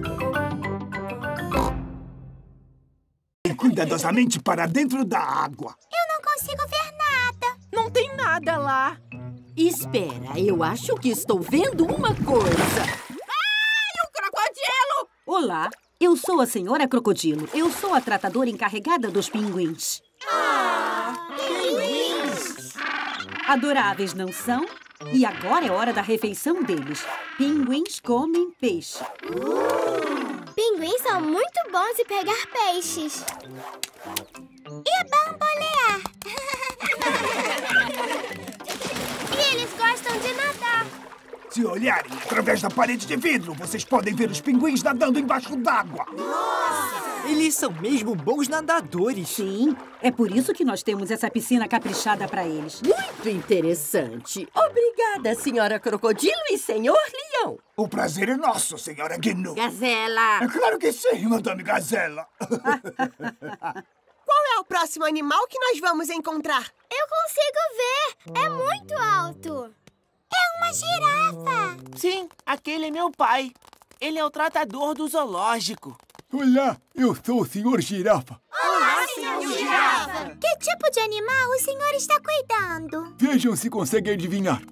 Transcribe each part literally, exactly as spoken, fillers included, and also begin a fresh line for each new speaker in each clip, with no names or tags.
Cuidadosamente para dentro da água.
Eu não consigo ver nada.
Não tem nada lá.
Espera, eu acho que estou vendo uma coisa.
Ai, o crocodilo!
Olá, eu sou a senhora Crocodilo. Eu sou a tratadora encarregada dos pinguins.
Ah, pinguins!
Adoráveis, não são? E agora é hora da refeição deles. Pinguins comem peixe.
Uh, pinguins são muito bons em pegar peixes. E bambolear. E eles gostam de nadar.
Se olharem através da parede de vidro, vocês podem ver os pinguins nadando embaixo d'água.
Nossa! Eles são mesmo bons nadadores.
Sim, é por isso que nós temos essa piscina caprichada para eles.
Muito interessante. Obrigada, senhora Crocodilo e senhor Leão.
O prazer é nosso, senhora Gnu.
Gazela.
É claro que sim, madame Gazela.
Qual é o próximo animal que nós vamos encontrar?
Eu consigo ver. É muito alto. É uma girafa.
Sim, aquele é meu pai. Ele é o tratador do zoológico.
Olá, eu sou o senhor Girafa.
Olá, senhor Girafa. Que tipo de animal o senhor está cuidando?
Vejam se conseguem adivinhar.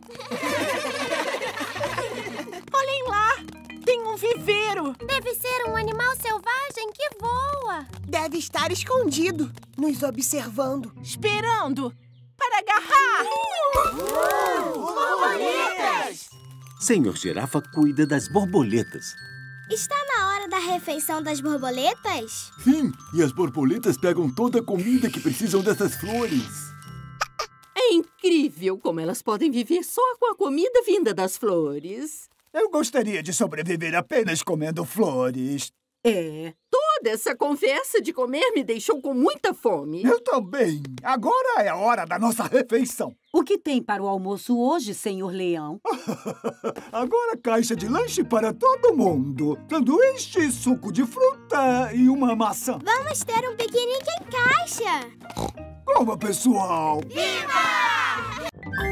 Olhem lá, tem um viveiro.
Deve ser um animal selvagem que voa.
Deve estar escondido, nos observando. Esperando para agarrar.
Uh, borboletas!
Senhor Girafa cuida das borboletas.
Está na hora da refeição das borboletas?
Sim, e as borboletas pegam toda a comida que precisam dessas flores.
É incrível como elas podem viver só com a comida vinda das flores.
Eu gostaria de sobreviver apenas comendo flores.
É, toda essa conversa de comer me deixou com muita fome.
Eu também. Agora é a hora da nossa refeição.
O que tem para o almoço hoje, senhor Leão?
Agora caixa de lanche para todo mundo. Sanduíche, suco de fruta e uma maçã.
Vamos ter um piquenique em caixa.
Coma, pessoal.
Viva!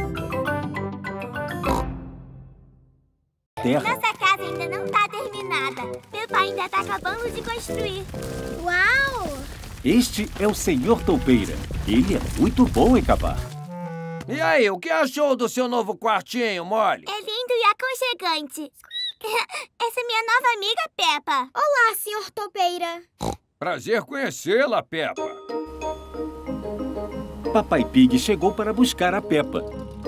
Terra.
Nossa casa ainda não está terminada. Peppa ainda está acabando de construir. Uau!
Este é o senhor Toupeira. Ele é muito bom em cavar.
E aí, o que achou do seu novo quartinho, Molly?
É lindo e aconchegante. Essa é minha nova amiga, Peppa. Olá, senhor Toupeira.
Prazer conhecê-la, Peppa.
Papai Pig chegou para buscar a Peppa.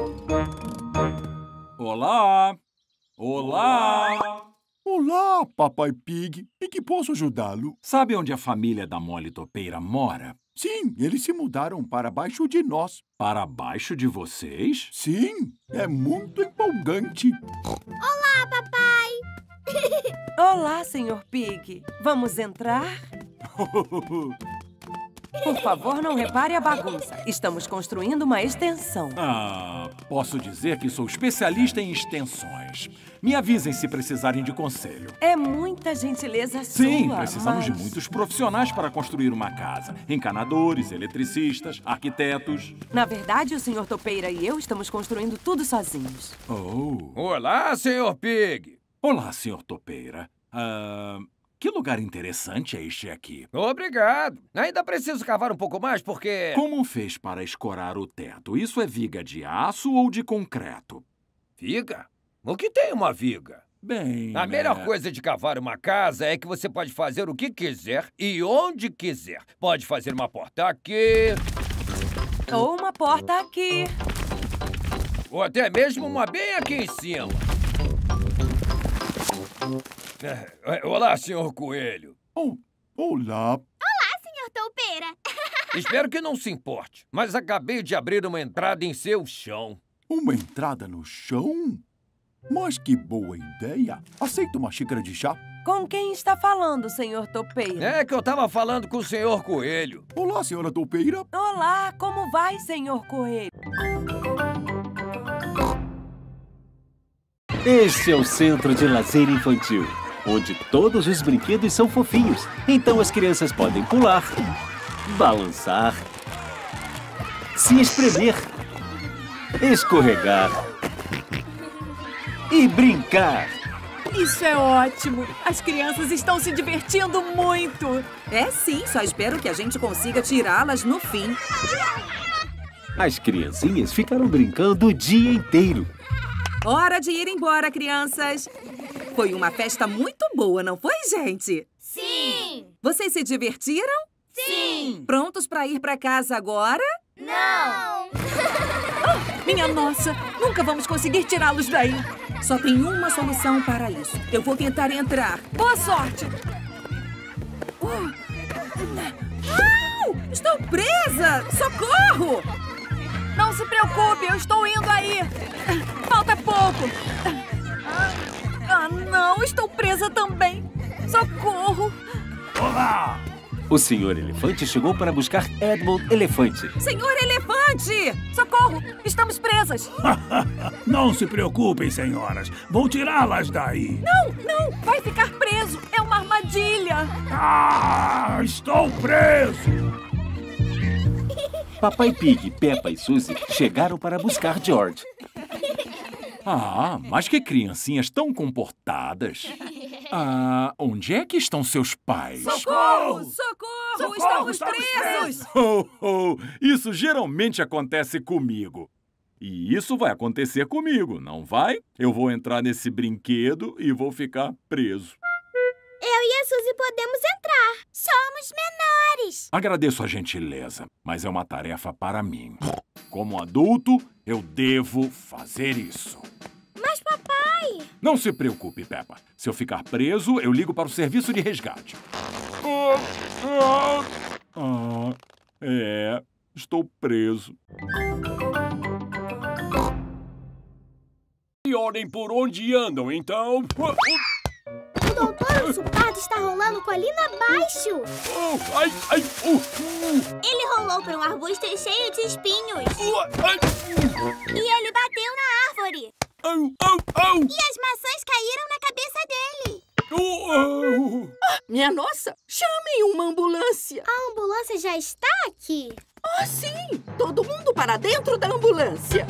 Olá! Olá! Olá, Papai Pig. Em que posso ajudá-lo?
Sabe onde a família da Molly Toupeira mora?
Sim, eles se mudaram para baixo de nós.
Para baixo de vocês?
Sim, é muito empolgante.
Olá, papai!
Olá, senhor Pig. Vamos entrar? Por favor, não repare a bagunça. Estamos construindo uma extensão.
Ah, posso dizer que sou especialista em extensões. Me avisem se precisarem de conselho.
É muita gentileza sua,
Sim, precisamos
mas...
de muitos profissionais para construir uma casa. Encanadores, eletricistas, arquitetos.
Na verdade, o senhor Toupeira e eu estamos construindo tudo sozinhos.
Oh.
Olá, senhor Pig.
Olá, senhor Toupeira. Ah... Que lugar interessante é este aqui.
Obrigado. Ainda preciso cavar um pouco mais porque...
Como fez para escorar o teto? Isso é viga de aço ou de concreto?
Viga? O que tem uma viga?
Bem...
A melhor
é...
coisa de cavar uma casa é que você pode fazer o que quiser e onde quiser. Pode fazer uma porta aqui...
Ou uma porta aqui.
Ou até mesmo uma bem aqui em cima. Olá, senhor Coelho.
Oh, olá.
Olá, senhor Toupeira.
Espero que não se importe, mas acabei de abrir uma entrada em seu chão.
Uma entrada no chão? Mas que boa ideia. Aceita uma xícara de chá?
Com quem está falando, senhor Toupeira?
É que eu estava falando com o senhor Coelho.
Olá, senhora Toupeira.
Olá, como vai, senhor Coelho?
Este é o Centro de Lazer Infantil, onde todos os brinquedos são fofinhos. Então as crianças podem pular, balançar, se espremer, escorregar e brincar.
Isso é ótimo! As crianças estão se divertindo muito!
É sim, só espero que a gente consiga tirá-las no fim.
As criancinhas ficaram brincando o dia inteiro.
Hora de ir embora, crianças! Foi uma festa muito boa, não foi, gente?
Sim!
Vocês se divertiram?
Sim!
Prontos para ir para casa agora?
Não!
Oh, minha nossa! Nunca vamos conseguir tirá-los daí!
Só tem uma solução para isso. Eu vou tentar entrar.
Boa sorte!
Oh. Oh, estou presa! Socorro!
Não se preocupe, eu estou indo aí! Falta pouco! Ah, não! Estou presa também! Socorro!
Olá!
O senhor Elefante chegou para buscar Edmond Elefante.
Senhor Elefante!
Socorro! Estamos presas!
Não se preocupem, senhoras. Vou tirá-las daí.
Não, não! Vai ficar preso! É uma armadilha!
Ah, estou preso!
Papai Pig, Peppa e Suzy chegaram para buscar George.
Ah, mas que criancinhas tão comportadas. Ah, onde é que estão seus pais?
Socorro! Socorro! Socorro! Estamos, estamos presos!
Oh, oh, isso geralmente acontece comigo. E isso vai acontecer comigo, não vai? Eu vou entrar nesse brinquedo e vou ficar preso.
Eu e a Suzy podemos entrar. Somos menores.
Agradeço a gentileza, mas é uma tarefa para mim. Como adulto, eu devo fazer isso.
Mas, papai...
Não se preocupe, Peppa. Se eu ficar preso, eu ligo para o serviço de resgate. Ah, é, estou preso. E olhem por onde andam, então.
O doutor Urso Pardo está rolando colina abaixo.
Oh, ai, ai, uh, uh.
Ele rolou por um arbusto cheio de espinhos. Uh, ai, uh. E ele bateu na árvore.
Uh, uh, uh.
E as maçãs caíram na cabeça dele.
Uh, uh. Ah, minha nossa, chamem uma ambulância.
A ambulância já está aqui.
Ah, sim! Todo mundo para dentro da ambulância.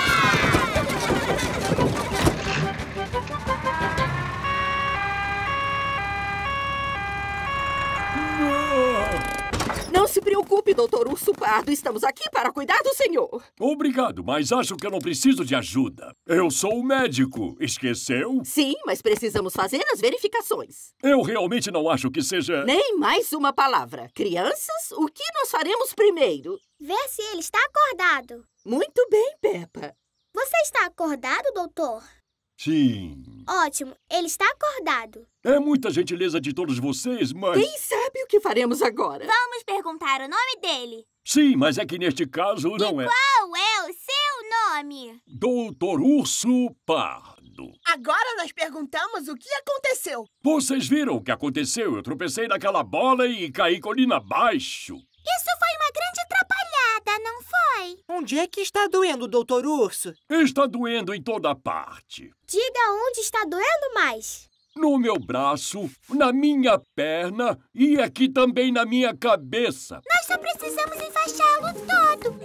Não se preocupe, doutor Urso Pardo. Estamos aqui para cuidar do senhor.
Obrigado, mas acho que eu não preciso de ajuda. Eu sou o médico. Esqueceu?
Sim, mas precisamos fazer as verificações.
Eu realmente não acho que seja...
Nem mais uma palavra. Crianças, o que nós faremos primeiro?
Ver se ele está acordado.
Muito bem, Peppa.
Você está acordado, doutor?
Sim.
Ótimo, ele está acordado.
É muita gentileza de todos vocês, mas...
Quem sabe o que faremos agora?
Vamos perguntar o nome dele.
Sim, mas é que neste caso não
e
é...
qual é o seu nome?
doutor Urso Pardo.
Agora nós perguntamos o que aconteceu.
Vocês viram o que aconteceu? Eu tropecei naquela bola e caí colina abaixo.
Isso foi uma grande atrapalhada, não foi?
Onde é que está doendo, doutor Urso?
Está doendo em toda parte.
Diga onde está doendo mais.
No meu braço, na minha perna e aqui também na minha cabeça.
Nós só precisamos enfaixá-lo todo.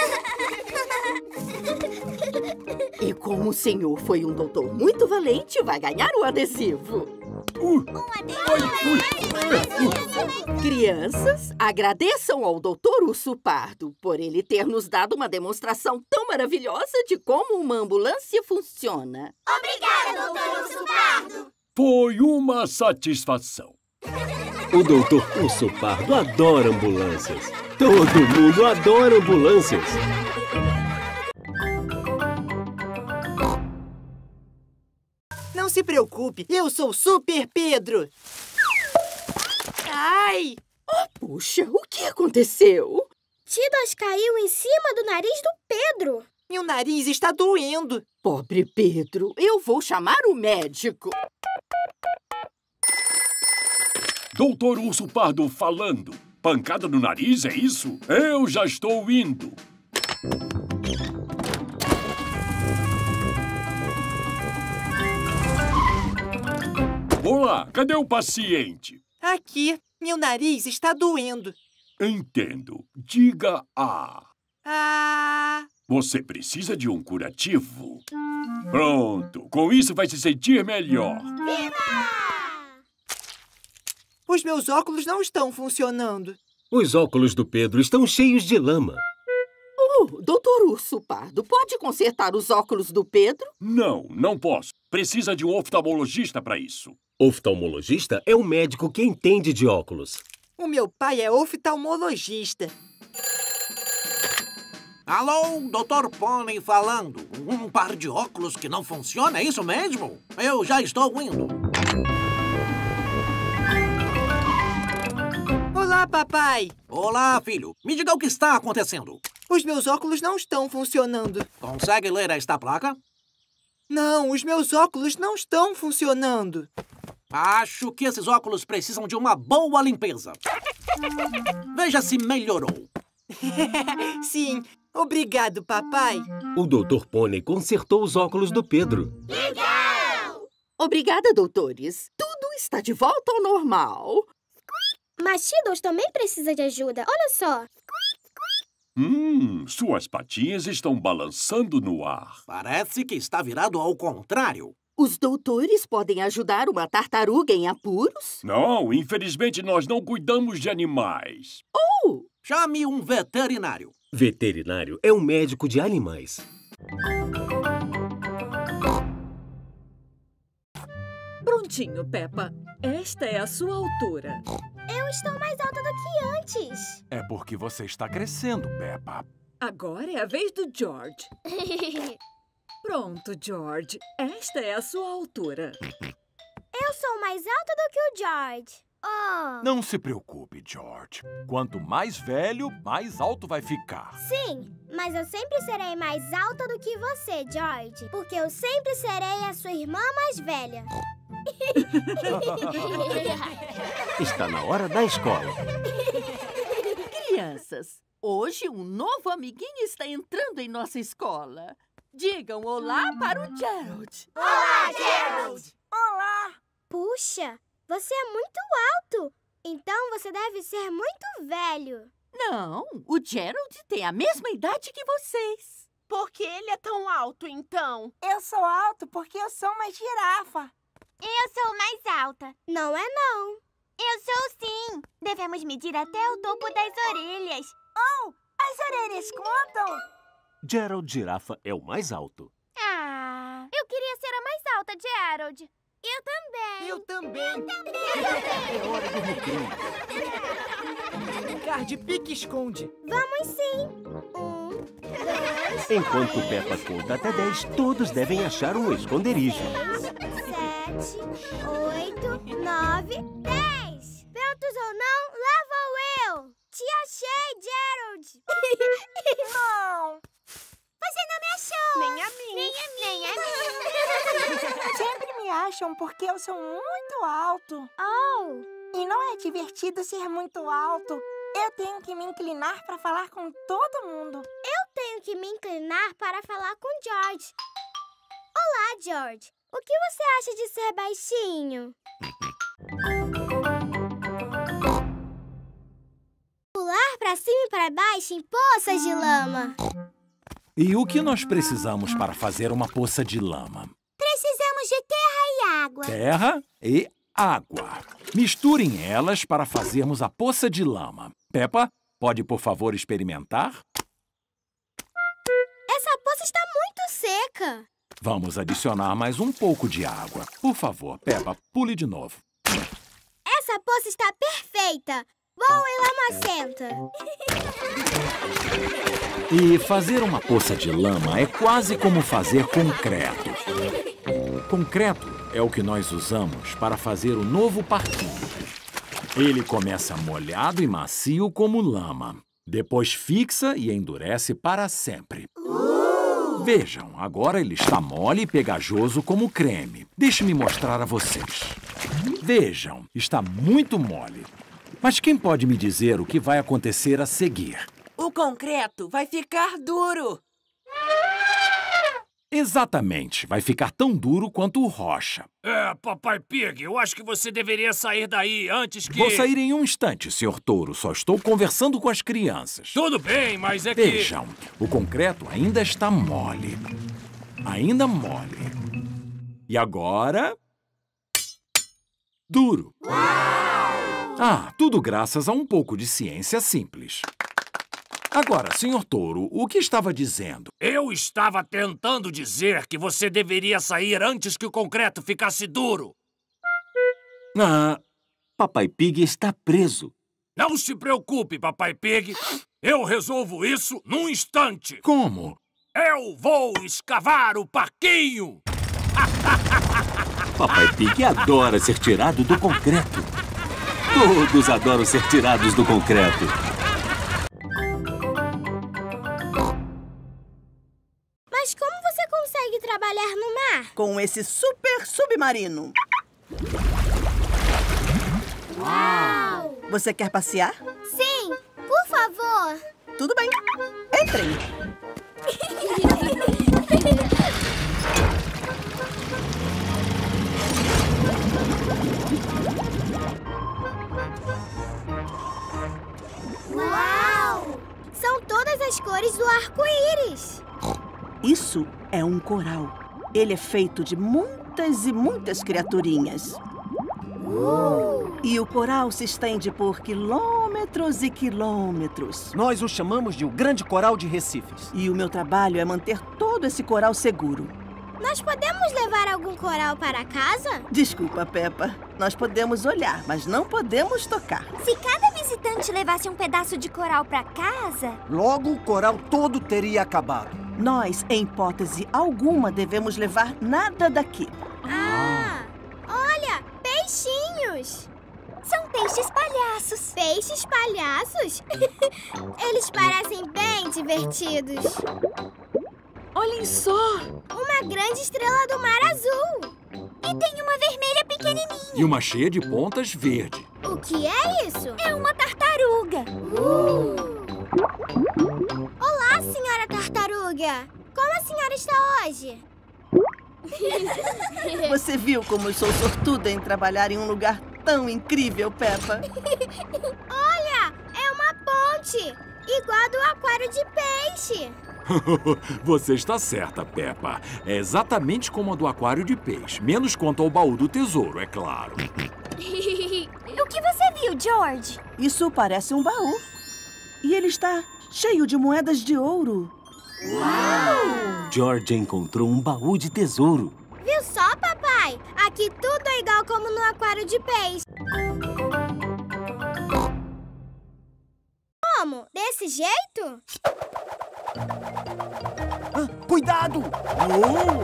E como o senhor foi um doutor muito valente, vai ganhar o adesivo.
Uh,
um adesivo.
Crianças, agradeçam ao doutor Urso Pardo por ele ter nos dado uma demonstração tão maravilhosa de como uma ambulância funciona.
Obrigada, doutor Urso Pardo.
Foi uma satisfação.
O doutor Urso Pardo adora ambulâncias. Todo mundo adora ambulâncias.
Não se preocupe, eu sou Super Pedro. Ai!
Oh, puxa, o que aconteceu?
Tidas caiu em cima do nariz do Pedro.
Meu nariz está doendo.
Pobre Pedro, eu vou chamar o médico.
doutor Urso Pardo falando. Pancada no nariz, é isso? Eu já estou indo. Olá, cadê o paciente?
Aqui, meu nariz está doendo.
Entendo. Diga A.
Ah...
Você precisa de um curativo. Pronto. Com isso vai se sentir melhor.
Os meus óculos não estão funcionando.
Os óculos do Pedro estão cheios de lama.
Oh, doutor Urso Pardo, pode consertar os óculos do Pedro?
Não, não posso. Precisa de um oftalmologista para isso.
Oftalmologista é um médico que entende de óculos.
O meu pai é oftalmologista.
Alô, doutor Pony falando. Um par de óculos que não funciona, é isso mesmo? Eu já estou indo.
Olá, papai.
Olá, filho. Me diga o que está acontecendo.
Os meus óculos não estão funcionando.
Consegue ler esta placa?
Não, os meus óculos não estão funcionando.
Acho que esses óculos precisam de uma boa limpeza. Veja se melhorou.
Sim, obrigado, papai.
O doutor Pony consertou os óculos do Pedro.
Legal! Obrigada, doutores. Tudo está de volta ao normal.
Mas Cheetos também precisa de ajuda. Olha só.
Hum, suas patinhas estão balançando no ar.
Parece que está virado ao contrário.
Os doutores podem ajudar uma tartaruga em apuros?
Não, infelizmente nós não cuidamos de animais.
Oh!
Chame um veterinário.
Veterinário é um médico de animais.
Prontinho, Peppa. Esta é a sua altura.
Eu estou mais alta do que antes.
É porque você está crescendo, Peppa.
Agora é a vez do George. Pronto, George. Esta é a sua altura.
Eu sou mais alta do que o George. Oh.
Não se preocupe, George. Quanto mais velho, mais alto vai ficar.
Sim, mas eu sempre serei mais alta do que você, George. Porque eu sempre serei a sua irmã mais velha.
Está na hora da escola.
Crianças, hoje um novo amiguinho está entrando em nossa escola. Digam olá para o Gerald.
Olá, Gerald! Olá! Puxa, você é muito alto. Então você deve ser muito velho.
Não, o Gerald tem a mesma idade que vocês.
Por que ele é tão alto, então? Eu sou alto porque eu sou uma girafa.
Eu sou mais alta. Não é, não. Eu sou sim. Devemos medir até o topo das orelhas.
Oh, as orelhas contam?
Gerald Girafa é o mais alto.
Ah, eu queria ser a mais alta, Gerald. Eu também.
Eu também.
Eu também.
É hora do recreio. Brincar de pique-esconde.
Vamos sim. Um, dois,
Enquanto
três,
Peppa conta até dez, todos devem achar um esconderijo.
Seis, sete, oito, nove, dez. Prontos ou não, lá vou eu. Te achei, Gerald.
Não.
Você não me achou.
Nem a mim.
Nem a mim. Nem a mim.
Sempre me acham porque eu sou muito alto.
Oh.
E não é divertido ser muito alto. Eu tenho que me inclinar para falar com todo mundo.
Eu tenho que me inclinar para falar com George. Olá, George. O que você acha de ser baixinho? Pular para cima e para baixo em poças de lama.
E o que nós precisamos para fazer uma poça de lama?
Precisamos de terra e água.
Terra e água. Misturem elas para fazermos a poça de lama. Peppa, pode, por favor, experimentar?
Essa poça está muito seca.
Vamos adicionar mais um pouco de água. Por favor, Peppa, pule de novo.
Essa poça está perfeita. Boa e lamacenta.
E fazer uma poça de lama é quase como fazer concreto. Concreto é o que nós usamos para fazer o novo parquinho. Ele começa molhado e macio como lama. Depois fixa e endurece para sempre. Uh! Vejam, agora ele está mole e pegajoso como creme. Deixe-me mostrar a vocês. Vejam, está muito mole. Mas quem pode me dizer o que vai acontecer a seguir?
O concreto vai ficar duro.
Exatamente. Vai ficar tão duro quanto rocha.
É, Papai Pig, eu acho que você deveria sair daí antes que...
Vou sair em um instante, senhor Touro. Só estou conversando com as crianças.
Tudo bem, mas é que...
Vejam, o concreto ainda está mole. Ainda mole. E agora... duro. Uau! Ah, tudo graças a um pouco de ciência simples. Agora, senhor Touro, o que estava dizendo?
Eu estava tentando dizer que você deveria sair antes que o concreto ficasse duro.
Ah, Papai Pig está preso.
Não se preocupe, Papai Pig. Eu resolvo isso num instante.
Como?
Eu vou escavar o parquinho.
Papai Pig adora ser tirado do concreto. Todos adoram ser tirados do concreto.
Mas como você consegue trabalhar no mar?
Com esse super submarino.
Uau!
Você quer passear?
Sim, por favor.
Tudo bem. Entrem.
Uau! São todas as cores do arco-íris.
Isso é um coral. Ele é feito de muitas e muitas criaturinhas. Uh! E o coral se estende por quilômetros e quilômetros.
Nós o chamamos de o Grande Coral de Recifes.
E o meu trabalho é manter todo esse coral seguro.
Nós podemos levar algum coral para casa?
Desculpa, Peppa. Nós podemos olhar, mas não podemos tocar.
Se cada visitante levasse um pedaço de coral para casa...
Logo, o coral todo teria acabado.
Nós, em hipótese alguma, devemos levar nada daqui.
Ah! Olha! Peixinhos! São peixes palhaços. Peixes palhaços? Eles parecem bem divertidos.
Olhem só!
Uma grande estrela do mar azul. E tem uma vermelha pequenininha.
E uma cheia de pontas verde.
O que é isso? É uma tartaruga. Uh! Olá, senhora tartaruga. Como a senhora está hoje?
Você viu como eu sou sortuda em trabalhar em um lugar tão incrível, Peppa?
Olha, é uma ponte. Igual a do aquário de peixe.
Você está certa, Peppa. É exatamente como a do aquário de peixe. Menos quanto ao baú do tesouro, é claro.
O que você viu, George?
Isso parece um baú. E ele está cheio de moedas de ouro.
Uau! George encontrou um baú de tesouro.
Viu só, papai? Aqui tudo é igual como no aquário de peixe. Como? Desse jeito?
Ah, cuidado! Oh!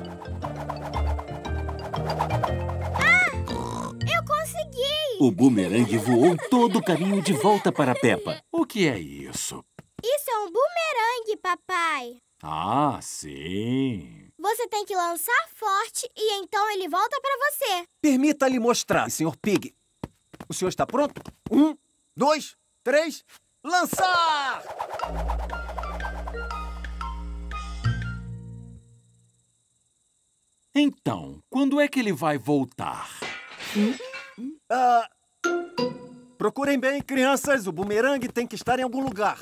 Ah! Eu consegui!
O bumerangue voou todo o caminho de volta para Peppa.
O que é isso?
Isso é um bumerangue, papai.
Ah, sim.
Você tem que lançar forte e então ele volta para você.
Permita-lhe mostrar, senhor Pig. O senhor está pronto? Um, dois, três, lançar!
Então, quando é que ele vai voltar?
Hum? Ah, procurem bem, crianças. O bumerangue tem que estar em algum lugar.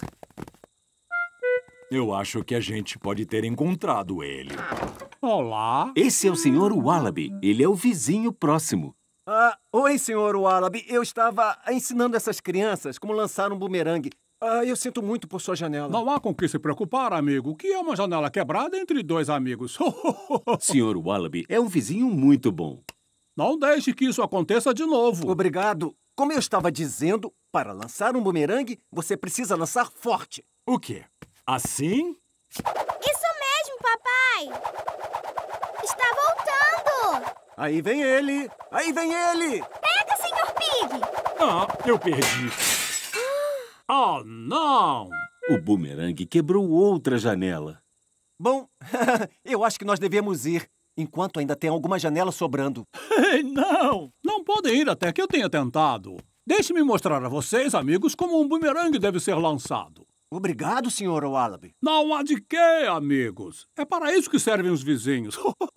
Eu acho que a gente pode ter encontrado ele.
Olá. Esse é o senhor Wallaby. Ele é o vizinho próximo.
Ah, oi, senhor Wallaby. Eu estava ensinando essas crianças como lançar um bumerangue. Ah, eu sinto muito por sua janela.
Não há com que se preocupar, amigo. Que é uma janela quebrada entre dois amigos.
senhor Wallaby é um vizinho muito bom.
Não deixe que isso aconteça de novo.
Obrigado. Como eu estava dizendo, para lançar um bumerangue, você precisa lançar forte.
O quê? Assim?
Isso mesmo, papai! Está voltando!
Aí vem ele! Aí vem ele!
Pega, senhor Pig!
Ah, eu perdi. Oh, não!
O bumerangue quebrou outra janela.
Bom, eu acho que nós devemos ir, enquanto ainda tem alguma janela sobrando.
Não! Não podem ir até que eu tenha tentado. Deixe-me mostrar a vocês, amigos, como um bumerangue deve ser lançado.
Obrigado, senhor Wallaby.
Não há de quê, amigos. É para isso que servem os vizinhos.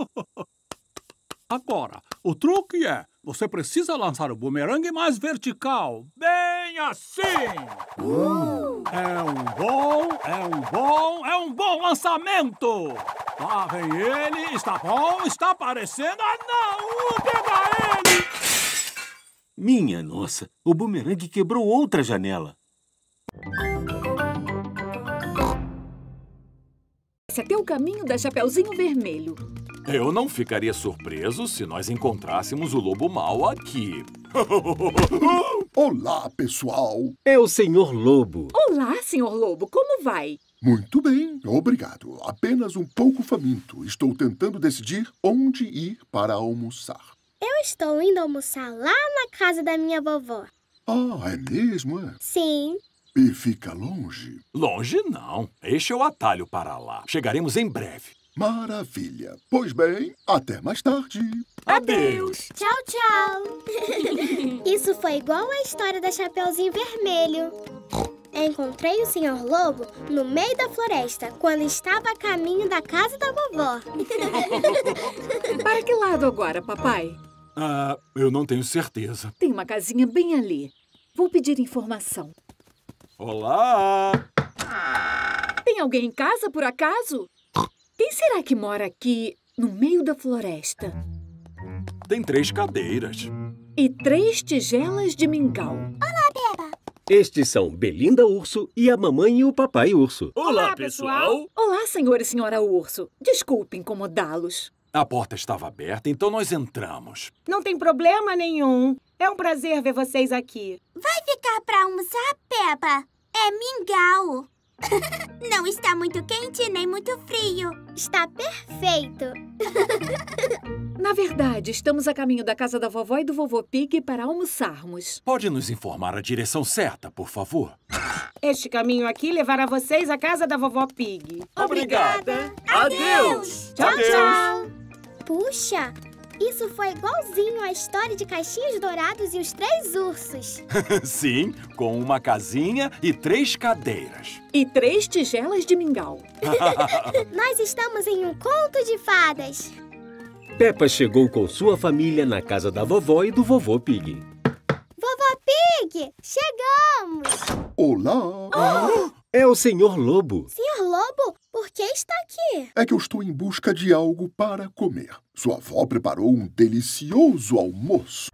Agora, o truque é, você precisa lançar o bumerangue mais vertical. Bem assim! Uh. É um bom, é um bom, é um bom lançamento! Lá vem ele, está bom, está aparecendo. Ah, não! Pega ele!
Minha nossa, o bumerangue quebrou outra janela.
Esse é o caminho da Chapeuzinho Vermelho.
Eu não ficaria surpreso se nós encontrássemos o lobo mau aqui.
Olá, pessoal.
É o senhor Lobo.
Olá, senhor Lobo. Como vai?
Muito bem, obrigado. Apenas um pouco faminto. Estou tentando decidir onde ir para almoçar.
Eu estou indo almoçar lá na casa da minha vovó.
Ah, é mesmo, é?
Sim.
E fica longe?
Longe não. Este é o atalho para lá. Chegaremos em breve.
Maravilha. Pois bem, até mais tarde.
Adeus.
Tchau, tchau. Isso foi igual à história da Chapeuzinho Vermelho. Encontrei o senhor Lobo no meio da floresta, quando estava a caminho da casa da vovó.
Para que lado agora, papai?
Ah, eu não tenho certeza.
Tem uma casinha bem ali. Vou pedir informação.
Olá!
Tem alguém em casa, por acaso? Quem será que mora aqui, no meio da floresta?
Tem três cadeiras.
E três tigelas de mingau.
Olá, Peppa!
Estes são Belinda Urso e a mamãe e o papai Urso.
Olá, pessoal! Olá, senhor e senhora Urso. Desculpe incomodá-los.
A porta estava aberta, então nós entramos.
Não tem problema nenhum. É um prazer ver vocês aqui.
Vai ficar pra almoçar, Peppa? É mingau. Não está muito quente nem muito frio. Está perfeito.
Na verdade, estamos a caminho da casa da vovó e do vovô Pig para almoçarmos.
Pode nos informar a direção certa, por favor?
Este caminho aqui levará vocês à casa da vovó Pig.
Obrigada.
Adeus.
Tchau,
Adeus.
tchau.
Puxa, isso foi igualzinho à história de Caixinhos Dourados e os Três Ursos.
Sim, com uma casinha e três cadeiras.
E três tigelas de mingau.
Nós estamos em um conto de fadas.
Peppa chegou com sua família na casa da vovó e do vovô Pig.
Vovó Pig, chegamos!
Olá!
Oh!
É o senhor Lobo.
Senhor Lobo, por que está aqui?
É que eu estou em busca de algo para comer. Sua avó preparou um delicioso almoço.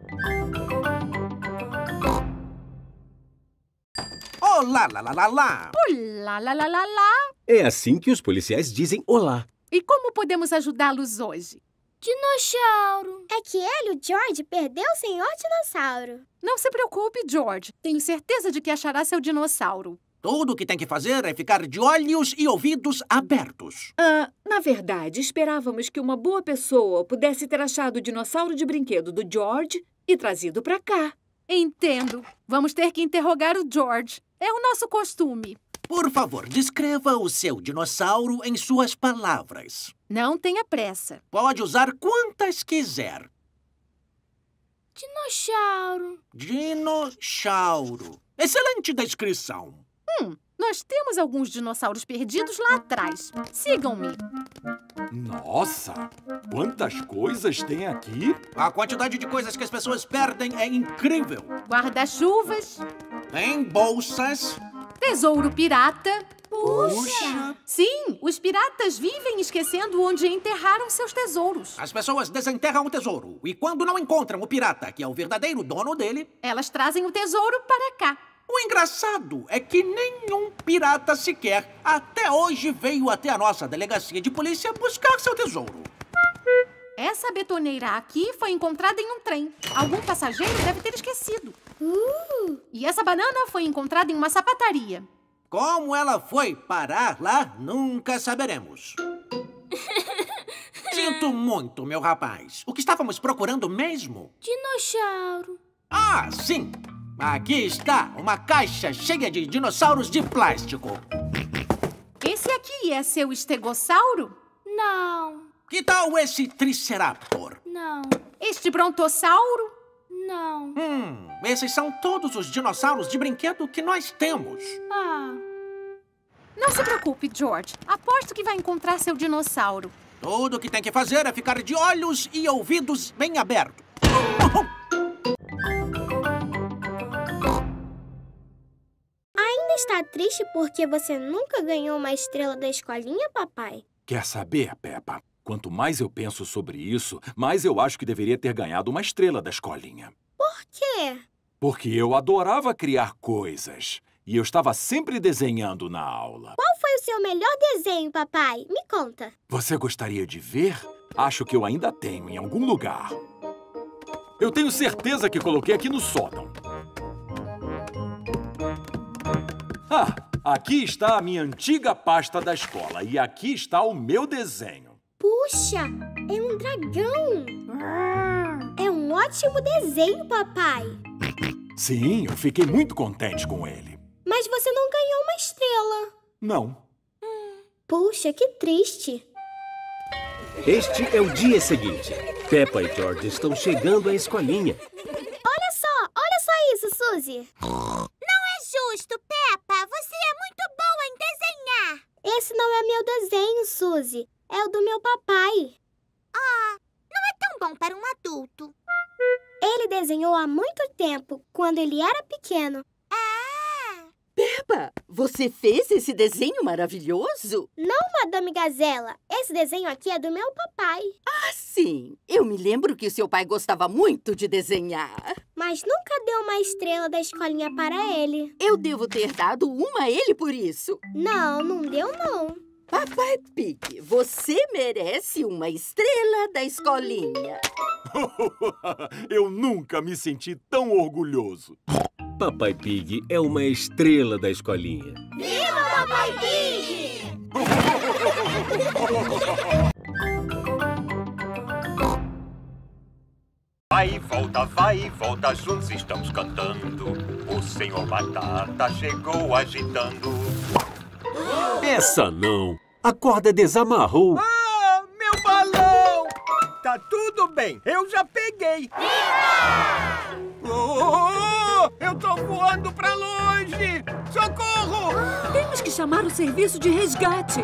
Olá, lá, lá, lá, lá.
Olá, lá, lá, lá, lá.
É assim que os policiais dizem olá.
E como podemos ajudá-los hoje?
Dinossauro. É que ele, o George, perdeu o senhor dinossauro.
Não se preocupe, George. Tenho certeza de que achará seu dinossauro.
Tudo o que tem que fazer é ficar de olhos e ouvidos abertos.
Ah, na verdade, esperávamos que uma boa pessoa pudesse ter achado o dinossauro de brinquedo do George e trazido pra cá.
Entendo. Vamos ter que interrogar o George. É o nosso costume.
Por favor, descreva o seu dinossauro em suas palavras.
Não tenha pressa.
Pode usar quantas quiser.
Dinossauro.
Dinossauro. Excelente descrição.
Hum, nós temos alguns dinossauros perdidos lá atrás. Sigam-me.
Nossa, quantas coisas tem aqui?
A quantidade de coisas que as pessoas perdem é incrível.
Guarda-chuvas.
Tem bolsas.
Tesouro pirata.
Puxa!
Sim, os piratas vivem esquecendo onde enterraram seus tesouros.
As pessoas desenterram o tesouro e quando não encontram o pirata, que é o verdadeiro dono dele,
elas trazem o tesouro para cá.
O engraçado é que nenhum pirata sequer até hoje veio até a nossa delegacia de polícia buscar seu tesouro.
Essa betoneira aqui foi encontrada em um trem. Algum passageiro deve ter esquecido.
Uh.
E essa banana foi encontrada em uma sapataria.
Como ela foi parar lá, nunca saberemos. Sinto muito, meu rapaz. O que estávamos procurando mesmo?
Dinossauro.
Ah, sim! Aqui está uma caixa cheia de dinossauros de plástico.
Esse aqui é seu estegossauro?
Não.
Que tal esse triceraptor?
Não.
Este brontossauro?
Não.
Hum, esses são todos os dinossauros de brinquedo que nós temos.
Ah.
Não se preocupe, George. Aposto que vai encontrar seu dinossauro.
Tudo o que tem que fazer é ficar de olhos e ouvidos bem abertos.
Ainda está triste porque você nunca ganhou uma estrela da escolinha, papai?
Quer saber, Peppa? Quanto mais eu penso sobre isso, mais eu acho que deveria ter ganhado uma estrela da escolinha.
Por quê?
Porque eu adorava criar coisas. E eu estava sempre desenhando na aula.
Qual foi o seu melhor desenho, papai? Me conta.
Você gostaria de ver? Acho que eu ainda tenho em algum lugar. Eu tenho certeza que coloquei aqui no sótão. Ah, aqui está a minha antiga pasta da escola. E aqui está o meu desenho.
Puxa, é um dragão. É um ótimo desenho, papai.
Sim, eu fiquei muito contente com ele.
Mas você não ganhou uma estrela.
Não.
Puxa, que triste.
Este é o dia seguinte. Peppa e George estão chegando à escolinha.
Olha só, olha só isso, Suzy.
Não é justo, Peppa. Você é muito boa em desenhar.
Esse não é meu desenho, Suzy. É o do meu papai.
Ah, não é tão bom para um adulto.
Ele desenhou há muito tempo, quando ele era pequeno.
Peppa, você fez esse desenho maravilhoso?
Não, Madame Gazela. Esse desenho aqui é do meu papai.
Ah, sim. Eu me lembro que o seu pai gostava muito de desenhar.
Mas nunca deu uma estrela da escolinha para ele.
Eu devo ter dado uma a ele por isso.
Não, não deu não.
Papai Pig, você merece uma estrela da escolinha.
Eu nunca me senti tão orgulhoso.
Papai Pig é uma estrela da escolinha.
Viva Papai Pig!
Vai e volta, vai e volta, juntos estamos cantando. O senhor Batata chegou agitando.
Essa não. A corda desamarrou.
Ah, meu balão! Tá tudo bem, eu já peguei. Oh, eu tô voando pra longe! Socorro!
Temos que chamar o serviço de resgate.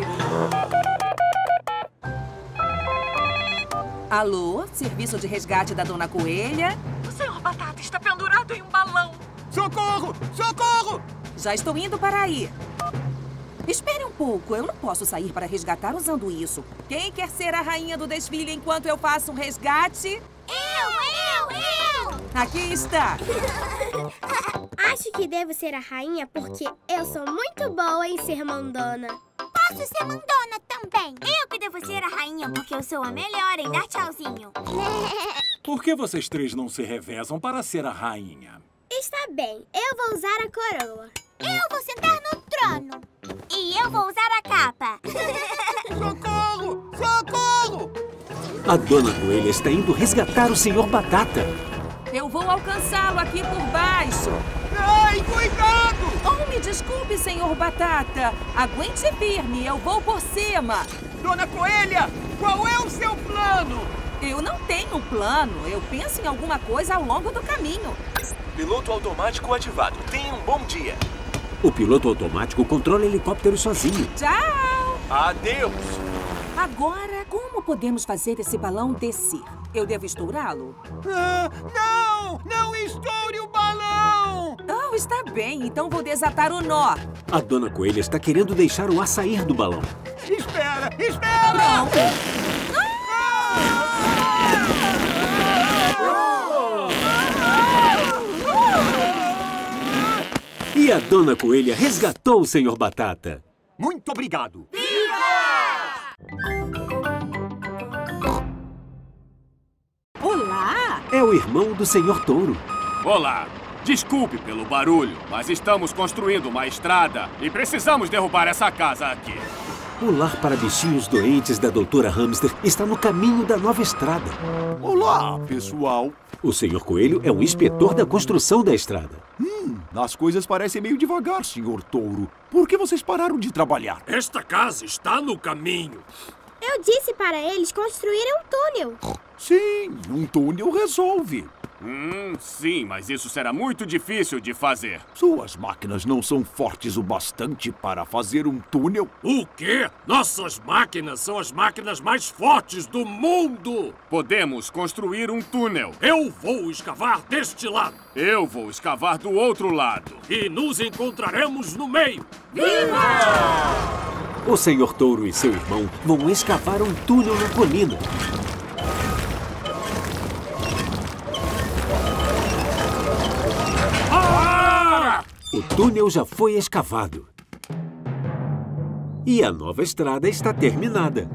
Alô, serviço de resgate da Dona Coelha?
O senhor Batata está pendurado em um balão.
Socorro! Socorro!
Já estou indo para aí. Espere um pouco, eu não posso sair para resgatar usando isso. Quem quer ser a rainha do desfile enquanto eu faço um resgate?
Eu, eu, eu!
Aqui está.
Acho que devo ser a rainha porque eu sou muito boa em ser mandona.
Posso ser mandona também. Eu que devo ser a rainha porque eu sou a melhor em dar tchauzinho.
Por que vocês três não se revezam para ser a rainha?
Está bem, eu vou usar a coroa.
Eu vou sentar no trono. E eu vou usar a capa.
Socorro! Socorro!
A Dona Coelha está indo resgatar o senhor Batata.
Eu vou alcançá-lo aqui por baixo.
Ai, cuidado!
Oh, me desculpe, senhor Batata. Aguente firme, eu vou por cima.
Dona Coelha, qual é o seu plano?
Eu não tenho plano. Eu penso em alguma coisa ao longo do caminho.
Piloto automático ativado. Tenha um bom dia.
O piloto automático controla helicóptero sozinho.
Tchau!
Adeus!
Agora, como podemos fazer esse balão descer? Eu devo estourá-lo?
Ah, não! Não estoure o balão!
Oh, está bem. Então vou desatar o nó.
A Dona Coelha está querendo deixar o ar sair do balão.
Espera! Espera!
Não!
E a Dona Coelha resgatou o senhor Batata.
Muito obrigado!
Olá!
É o irmão do senhor Touro.
Olá! Desculpe pelo barulho, mas estamos construindo uma estrada e precisamos derrubar essa casa aqui.
O lar para bichinhos doentes da doutora Hamster está no caminho da nova estrada.
Olá, pessoal.
O senhor Coelho é o inspetor da construção da estrada.
Hum, as coisas parecem meio devagar, senhor Touro. Por que vocês pararam de trabalhar?
Esta casa está no caminho.
Eu disse para eles construírem um túnel.
Sim, um túnel resolve.
Hum, sim, mas isso será muito difícil de fazer.
Suas máquinas não são fortes o bastante para fazer um túnel?
O quê? Nossas máquinas são as máquinas mais fortes do mundo!
Podemos construir um túnel.
Eu vou escavar deste lado.
Eu vou escavar do outro lado.
E nos encontraremos no meio.
Viva! O senhor Touro e seu irmão vão escavar um túnel na colina. O túnel já foi escavado. E a nova estrada está terminada.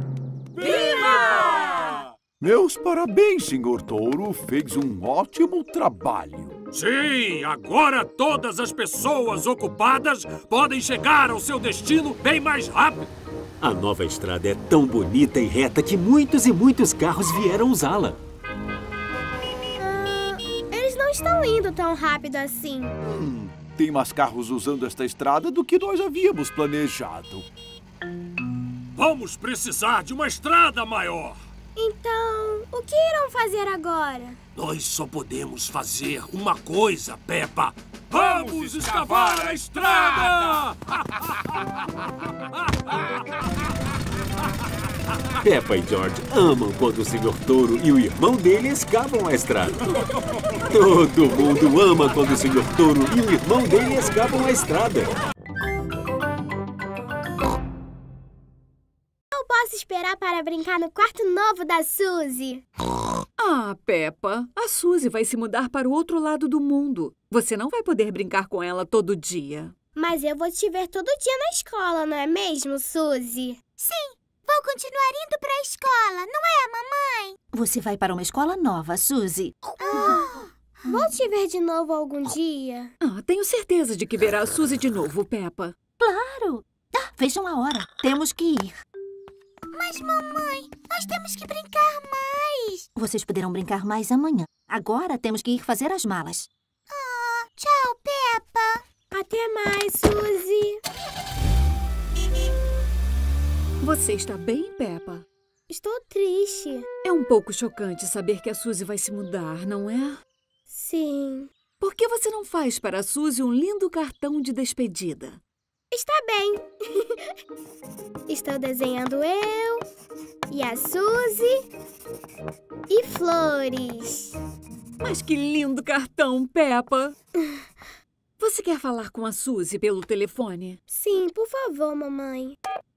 Viva! Meus parabéns, senhor Touro. Fez um ótimo trabalho.
Sim, agora todas as pessoas ocupadas podem chegar ao seu destino bem mais rápido.
A nova estrada é tão bonita e reta que muitos e muitos carros vieram usá-la.
Ah, eles não estão indo tão rápido assim.
Hum. Tem mais carros usando esta estrada do que nós havíamos planejado.
Vamos precisar de uma estrada maior.
Então, o que irão fazer agora?
Nós só podemos fazer uma coisa, Peppa. Vamos escavar a estrada!
Peppa e George amam quando o senhor Touro e o irmão dele escavam a estrada. Todo mundo ama quando o senhor Touro e o irmão dele escavam a estrada.
Não posso esperar para brincar no quarto novo da Suzy.
Ah, Peppa, a Suzy vai se mudar para o outro lado do mundo. Você não vai poder brincar com ela todo dia.
Mas eu vou te ver todo dia na escola, não é mesmo, Suzy?
Sim, vou continuar indo para a escola, não é, mamãe?
Você vai para uma escola nova, Suzy.
Ah, vou te ver de novo algum dia?
Ah, tenho certeza de que verá a Suzy de novo, Peppa.
Claro! Ah, vejam a hora. Temos que ir.
Mas, mamãe, nós temos que brincar mais.
Vocês poderão brincar mais amanhã. Agora temos que ir fazer as malas.
Ah, tchau, Peppa.
Até mais, Suzy.
Você está bem, Peppa?
Estou triste.
É um pouco chocante saber que a Suzy vai se mudar, não é?
Sim.
Por que você não faz para a Suzy um lindo cartão de despedida?
Está bem. Estou desenhando eu e a Suzy e flores.
Mas que lindo cartão, Peppa! Você quer falar com a Suzy pelo telefone?
Sim, por favor, mamãe.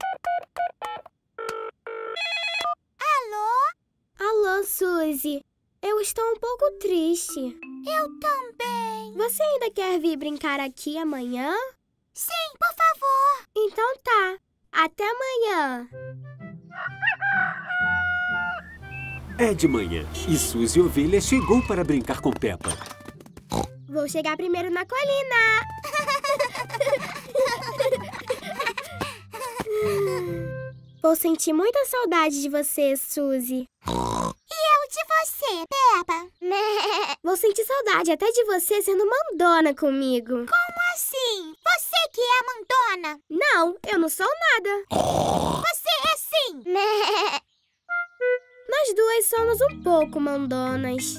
Alô?
Alô, Suzy. Eu estou um pouco triste.
Eu também.
Você ainda quer vir brincar aqui amanhã?
Sim, por favor.
Então tá. Até amanhã.
É de manhã e Suzy Ovelha chegou para brincar com Peppa.
Vou chegar primeiro na colina. Vou sentir muita saudade de você, Suzy.
E eu de você, Peppa.
Vou sentir saudade até de você sendo mandona comigo.
Como assim? Você que é a mandona?
Não, eu não sou nada.
Você é sim.
Nós duas somos um pouco mandonas.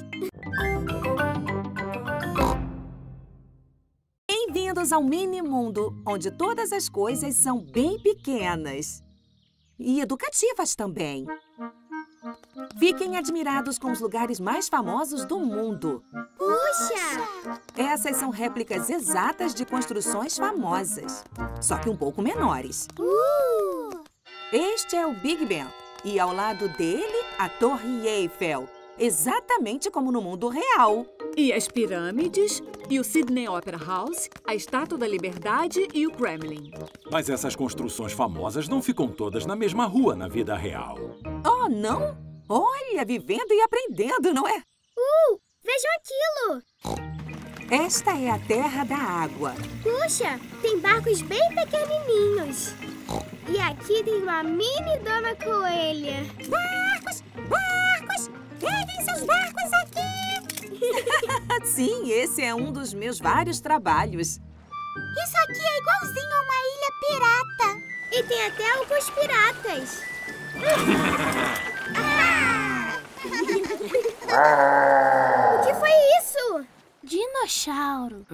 Bem-vindos ao Mini Mundo, onde todas as coisas são bem pequenas. E educativas também. Fiquem admirados com os lugares mais famosos do mundo.
Puxa!
Essas são réplicas exatas de construções famosas, só que um pouco menores.
Uh!
Este é o Big Ben e ao lado dele a Torre Eiffel, exatamente como no mundo real.
E as pirâmides, e o Sydney Opera House, a Estátua da Liberdade e o Kremlin.
Mas essas construções famosas não ficam todas na mesma rua na vida real.
Oh, não? Olha, vivendo e aprendendo, não é?
Uh, vejam aquilo!
Esta é a Terra da Água.
Puxa, tem barcos bem pequenininhos. E aqui tem uma mini Dona Coelha.
Barcos! Barcos! Peguem seus barcos aqui!
Sim, esse é um dos meus vários trabalhos.
Isso aqui é igualzinho a uma ilha pirata.
E tem até alguns piratas.
Ah!
O que foi isso?
Dinossauro.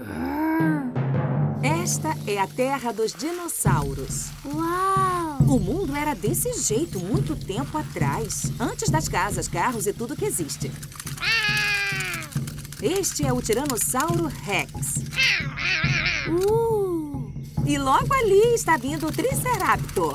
Esta é a terra dos dinossauros.
Uau!
O mundo era desse jeito muito tempo atrás, antes das casas, carros e tudo que existe. Este é o Tiranossauro Rex.
Uh!
E logo ali está vindo o Triceraptor.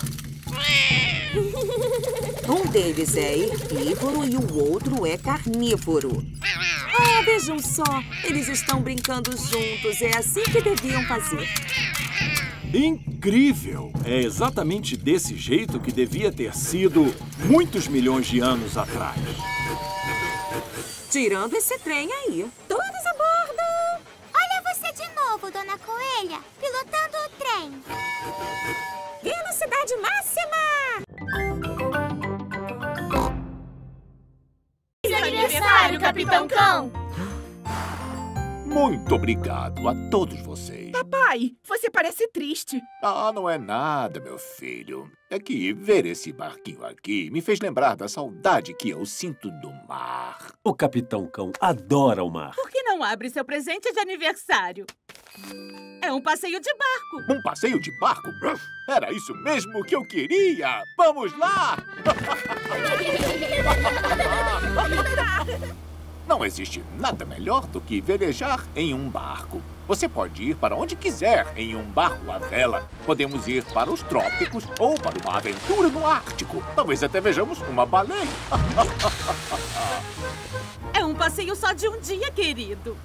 Um deles é herbívoro e o outro é carnívoro. Ah, vejam só, eles estão brincando juntos. É assim que deviam fazer.
Incrível! É exatamente desse jeito que devia ter sido muitos milhões de anos atrás.
Tirando esse trem aí. Todos a bordo!
Olha você de novo, Dona Coelha, pilotando o trem.
Velocidade máxima!
Feliz aniversário, Capitão Cão!
Muito obrigado a todos vocês.
Papai, você parece triste.
Ah, não é nada, meu filho. É que ver esse barquinho aqui me fez lembrar da saudade que eu sinto do mar.
O Capitão Cão adora o mar.
Por que não abre seu presente de aniversário? É um passeio de barco.
Um passeio de barco? Era isso mesmo que eu queria! Vamos lá! Não existe nada melhor do que velejar em um barco. Você pode ir para onde quiser em um barco à vela. Podemos ir para os trópicos ou para uma aventura no Ártico. Talvez até vejamos uma baleia.
É um passeio só de um dia, querido.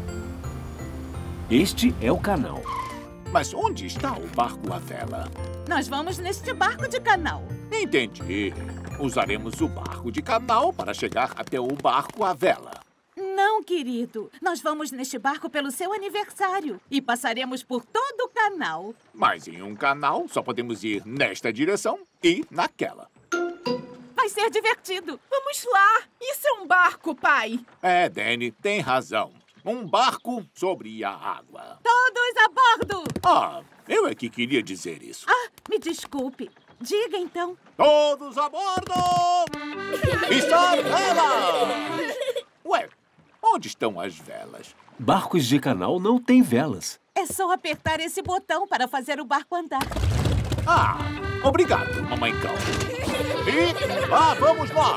Este é o canal.
Mas onde está o barco à vela?
Nós vamos neste barco de canal.
Entendi. Usaremos o barco de canal para chegar até o barco à vela.
Não, querido. Nós vamos neste barco pelo seu aniversário e passaremos por todo o canal.
Mas em um canal só podemos ir nesta direção e naquela.
Vai ser divertido. Vamos lá. Isso é um barco, pai.
É, Danny, tem razão. Um barco sobre a água.
Todos a bordo!
Ah, eu é que queria dizer isso.
Ah, me desculpe. Diga, então.
Todos a bordo! Está vela! Ué, onde estão as velas?
Barcos de canal não têm velas.
É só apertar esse botão para fazer o barco andar.
Ah, obrigado, mamãe cão. E lá vamos nós!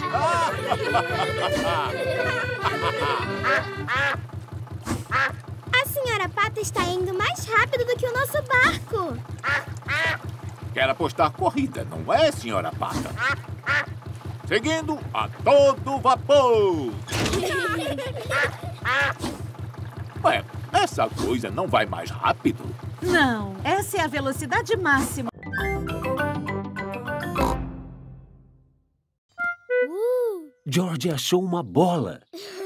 A senhora Pata está indo mais rápido do que o nosso barco.
Quer apostar corrida, não é, senhora Pata? Seguindo a todo vapor! Ué, essa coisa não vai mais rápido?
Não, essa é a velocidade máxima.
Uh. George achou uma bola.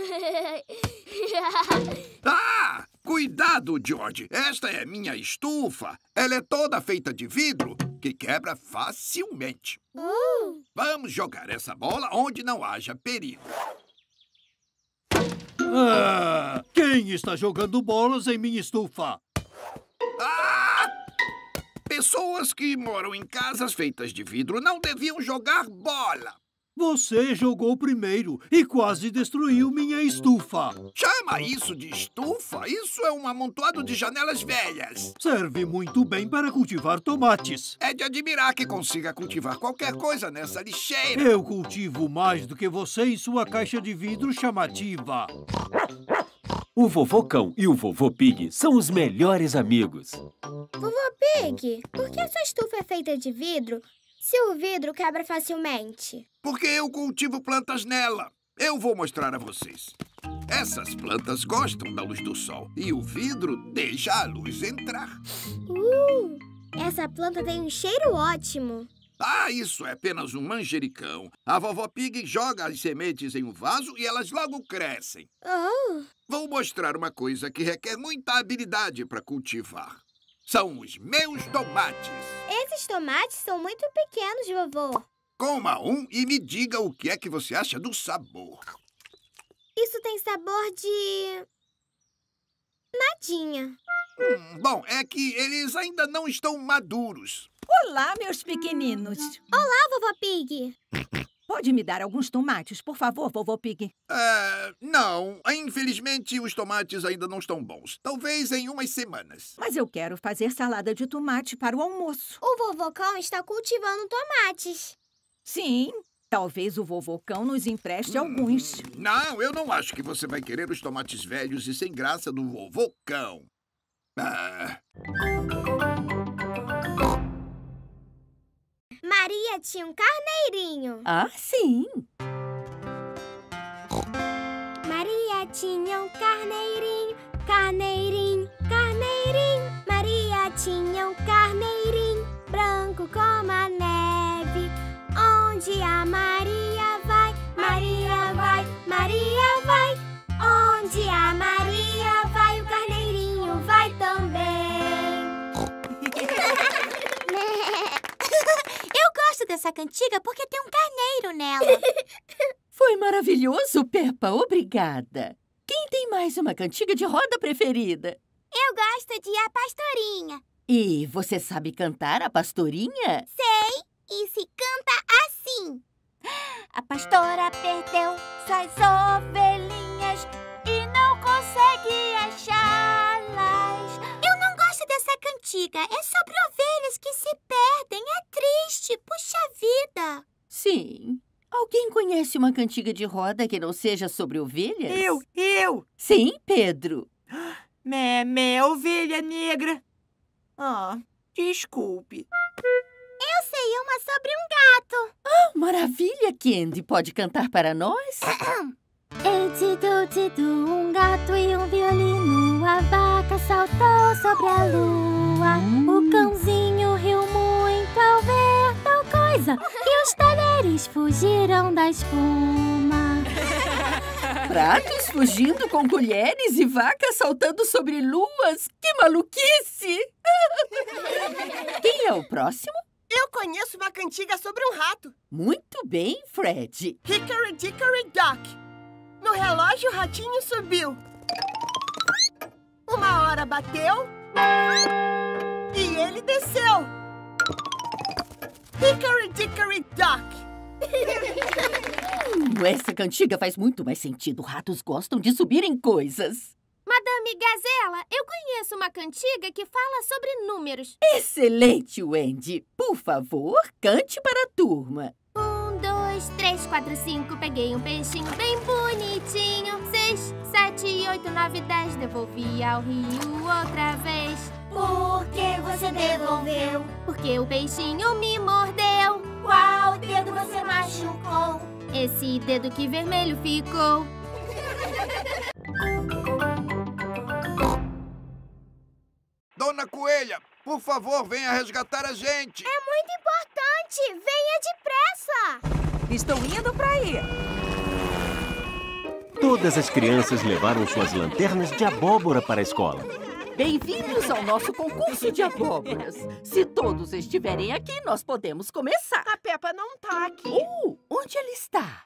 Ah! Cuidado, George. Esta é minha estufa. Ela é toda feita de vidro, que quebra facilmente.
Uh.
Vamos jogar essa bola onde não haja perigo.
Ah, quem está jogando bolas em minha estufa?
Ah! Pessoas que moram em casas feitas de vidro não deviam jogar bola.
Você jogou primeiro e quase destruiu minha estufa.
Chama isso de estufa? Isso é um amontoado de janelas velhas.
Serve muito bem para cultivar tomates.
É de admirar que consiga cultivar qualquer coisa nessa lixeira.
Eu cultivo mais do que você em sua caixa de vidro chamativa.
O Vovô Cão e o Vovô Pig são os melhores amigos.
Vovô Pig, por que essa estufa é feita de vidro se o vidro quebra facilmente?
Porque eu cultivo plantas nela. Eu vou mostrar a vocês. Essas plantas gostam da luz do sol e o vidro deixa a luz entrar.
Uh, essa planta tem um cheiro ótimo.
Ah, isso é apenas um manjericão. A Vovó Pig joga as sementes em um vaso e elas logo crescem.
Oh.
Vou mostrar uma coisa que requer muita habilidade para cultivar. São os meus tomates.
Esses tomates são muito pequenos, vovô.
Coma um e me diga o que é que você acha do sabor.
Isso tem sabor de... nadinha.
Hum, bom, é que eles ainda não estão maduros.
Olá, meus pequeninos.
Olá, Vovó Pig.
Pode me dar alguns tomates, por favor, vovô Pig?
Ah, não. Infelizmente, os tomates ainda não estão bons. Talvez em umas semanas.
Mas eu quero fazer salada de tomate para o almoço.
O vovô Cão está cultivando tomates.
Sim, talvez o vovô Cão nos empreste hum, alguns.
Não, eu não acho que você vai querer os tomates velhos e sem graça do vovô Cão. Ah...
Maria tinha um carneirinho.
Ah, sim.
Maria tinha um carneirinho, carneirinho, carneirinho. Maria tinha um carneirinho, branco como a neve. Onde a Maria vai, Maria vai, Maria vai. Onde a Maria vai, o carneirinho vai também.
Eu gosto dessa cantiga porque tem um carneiro nela.
Foi maravilhoso, Peppa. Obrigada. Quem tem mais uma cantiga de roda preferida?
Eu gosto de A Pastorinha.
E você sabe cantar a pastorinha?
Sei. E se canta assim. A pastora perdeu suas ovelhinhas e não consegue achá-las. Eu não gosto dessa cantiga. É sobre ovelhas que se perdem. É triste. Puxa vida.
Sim. Alguém conhece uma cantiga de roda que não seja sobre ovelhas?
Eu, eu.
Sim, Pedro.
Mé, mé, ovelha negra. Ah, desculpe.
Eu sei uma sobre um gato.
Ah, maravilha, Candy. Pode cantar para nós?
Etidu, tidu, um gato e um violino. A vaca saltou sobre a lua. O cãozinho riu muito ao ver tal coisa. E os talheres fugiram da espuma.
Pratos fugindo com colheres e vacas saltando sobre luas. Que maluquice! Quem é o próximo?
Eu conheço uma cantiga sobre um rato.
Muito bem, Fred.
Hickory Dickory Dock. No relógio, o ratinho subiu. Uma hora bateu e ele desceu. Hickory Dickory Dock.
hum, essa cantiga faz muito mais sentido. Ratos gostam de subir em coisas.
Madame Gazela, eu conheço uma cantiga que fala sobre números.
Excelente, Wendy. Por favor, cante para a turma.
Um, dois, três, quatro, cinco. Peguei um peixinho bem bonitinho. Seis, sete, oito, nove, dez. Devolvi ao rio outra vez. Por que você devolveu? Porque o peixinho me mordeu. Qual dedo você machucou? Esse dedo que vermelho ficou.
Dona Coelha, por favor, venha resgatar a gente.
É muito importante. Venha depressa.
Estou indo para aí.
Todas as crianças levaram suas lanternas de abóbora para a escola.
Bem-vindos ao nosso concurso de abóboras. Se todos estiverem aqui, nós podemos começar.
A Peppa não tá aqui.
Uh, onde ela está?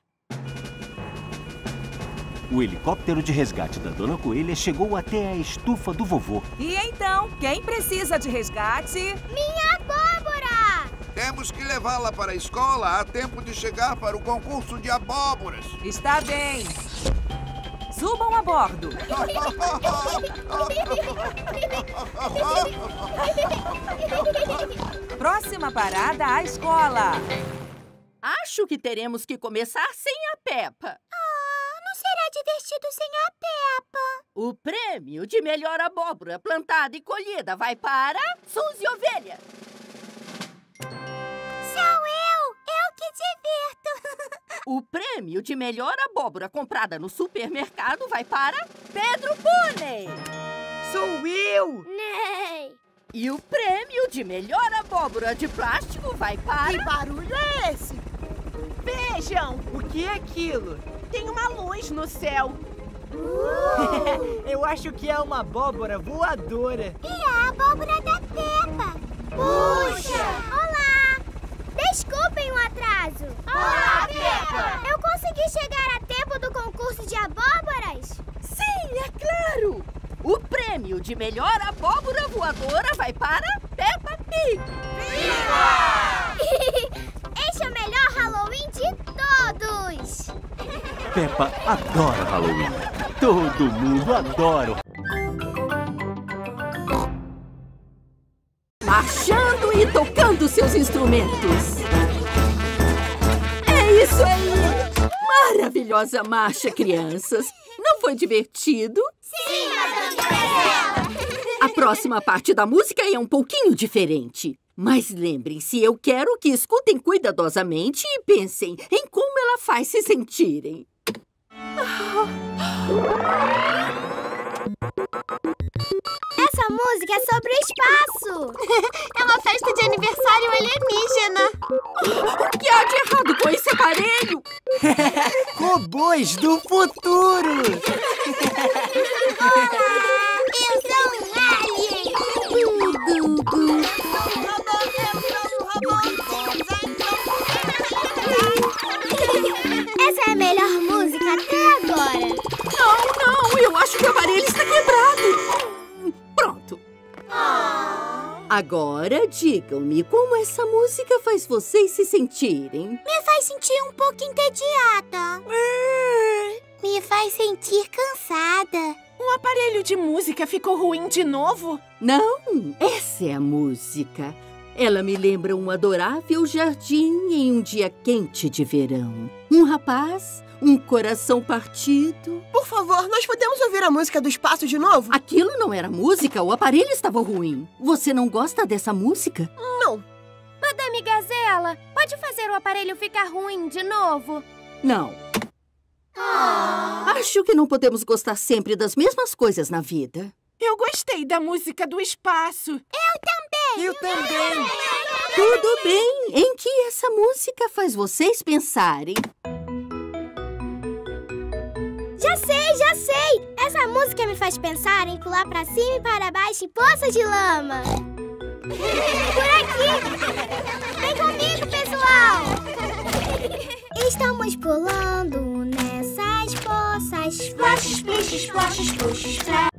O helicóptero de resgate da Dona Coelha chegou até a estufa do vovô.
E então, quem precisa de resgate?
Minha abóbora!
Temos que levá-la para a escola a tempo de chegar para o concurso de abóboras.
Está bem. Subam a bordo. Próxima parada, a escola.
Acho que teremos que começar sem a Peppa.
Será divertido sem a Peppa.
O prêmio de melhor abóbora plantada e colhida vai para Suzy Ovelha.
Sou eu! Eu que divirto!
O prêmio de melhor abóbora comprada no supermercado vai para Pedro Pônei.
Sou eu!
Ney!
E o prêmio de melhor abóbora de plástico vai para...
Que barulho é esse? Vejam! O que é aquilo? Tem uma luz no céu.
Uh!
Eu acho que é uma abóbora voadora.
E a abóbora da Peppa.
Puxa! Olá! Desculpem o atraso.
Olá, Peppa!
Eu consegui chegar a tempo do concurso de abóboras?
Sim, é claro! O prêmio de melhor abóbora voadora vai para Peppa Pig.
Viva! Este é o melhor Halloween de todos! brinquedos!
Peppa adora Halloween. Todo mundo adora.
Marchando e tocando seus instrumentos. É isso aí! Maravilhosa marcha, crianças. Não foi divertido?
Sim, Madame Gazela!
A próxima parte da música é um pouquinho diferente. Mas lembrem-se, eu quero que escutem cuidadosamente e pensem em como ela faz se sentirem.
Essa música é sobre o espaço!
É uma festa de aniversário alienígena!
O que há de errado com esse aparelho?
Robôs do futuro!
Olá! Eu sou um alien!
Essa é a melhor música até agora!
Não, não! Eu acho que o aparelho está quebrado! Pronto!
Oh.
Agora, digam-me como essa música faz vocês se sentirem.
Me faz sentir um pouco entediada. Me faz sentir cansada.
O aparelho de música ficou ruim de novo?
Não, essa é a música. Ela me lembra um adorável jardim em um dia quente de verão. Um rapaz, um coração partido.
Por favor, nós podemos ouvir a música do espaço de novo?
Aquilo não era música, o aparelho estava ruim. Você não gosta dessa música?
Não.
Madame Gazela, pode fazer o aparelho ficar ruim de novo?
Não.
Oh.
Acho que não podemos gostar sempre das mesmas coisas na vida.
Eu gostei da música do espaço.
Eu também!
Eu também!
Tudo bem. Em que essa música faz vocês pensarem?
Já sei, já sei! Essa música me faz pensar em pular pra cima e para baixo em poças de lama. Por aqui! Vem comigo, pessoal! Estamos pulando nessas poças.
Splash, splish, splash, splash, splash.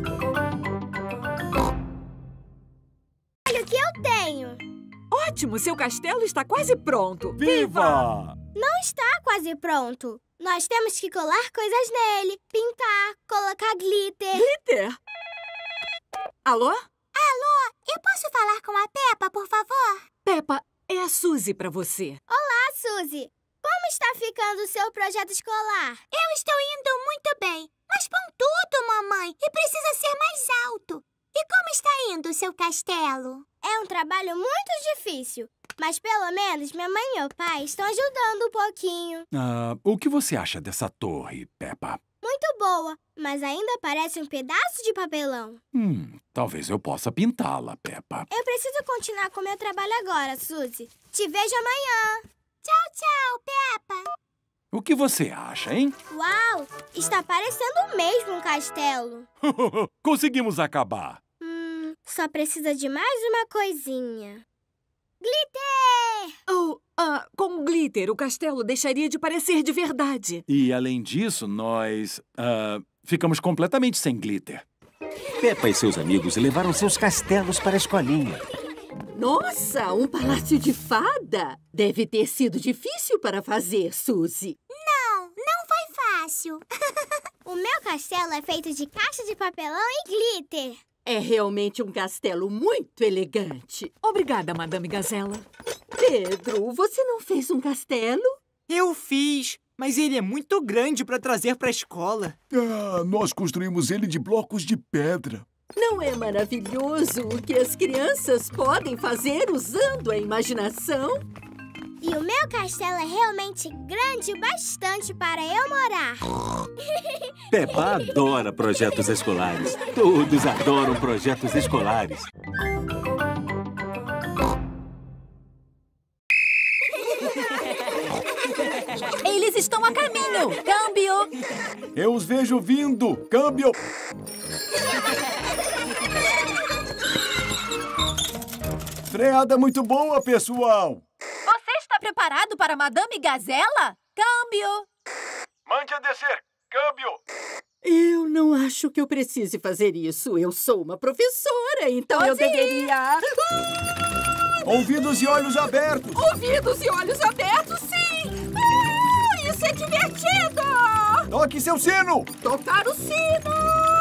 Olha o que eu tenho!
Ótimo! Seu castelo está quase pronto.
Viva!
Não está quase pronto. Nós temos que colar coisas nele, pintar, colocar glitter.
Glitter? Alô?
Alô, eu posso falar com a Peppa, por favor?
Peppa, é a Suzy para você.
Olá, Suzy. Como está ficando o seu projeto escolar?
Eu estou indo muito bem, mas pontudo, mamãe, e precisa ser mais alto. E como está indo o seu castelo?
É um trabalho muito difícil, mas pelo menos minha mãe e meu pai estão ajudando um pouquinho.
Ah, o que você acha dessa torre, Peppa?
Muito boa, mas ainda parece um pedaço de papelão.
Hum, talvez eu possa pintá-la, Peppa.
Eu preciso continuar com meu trabalho agora, Suzy. Te vejo amanhã.
Tchau, tchau, Peppa.
O que você acha, hein?
Uau! Está parecendo mesmo um castelo.
Conseguimos acabar.
Hum, só precisa de mais uma coisinha. Glitter!
Oh, ah, com glitter, o castelo deixaria de parecer de verdade.
E, além disso, nós ah, ficamos completamente sem glitter.
Peppa e seus amigos levaram seus castelos para a escolinha.
Nossa, um palácio de fada! Deve ter sido difícil para fazer, Suzy.
Não, não foi fácil.
O meu castelo é feito de caixa de papelão e glitter.
É realmente um castelo muito elegante.
Obrigada, Madame Gazela.
Pedro, você não fez um castelo?
Eu fiz, mas ele é muito grande para trazer para a escola.
Ah, nós construímos ele de blocos de pedra.
Não é maravilhoso o que as crianças podem fazer usando a imaginação?
E o meu castelo é realmente grande o bastante para eu morar.
Peppa adora projetos escolares. Todos adoram projetos escolares.
Eles estão a caminho! Câmbio!
Eu os vejo vindo! Câmbio! Freada muito boa, pessoal!
Você está preparado para Madame Gazela? Câmbio!
Mande a descer! Câmbio!
Eu não acho que eu precise fazer isso. Eu sou uma professora, então
Pode
eu deveria...
Ouvidos e olhos abertos!
Ouvidos e olhos abertos, sim! Ah, ser divertido!
Toque seu sino!
Tocar o sino!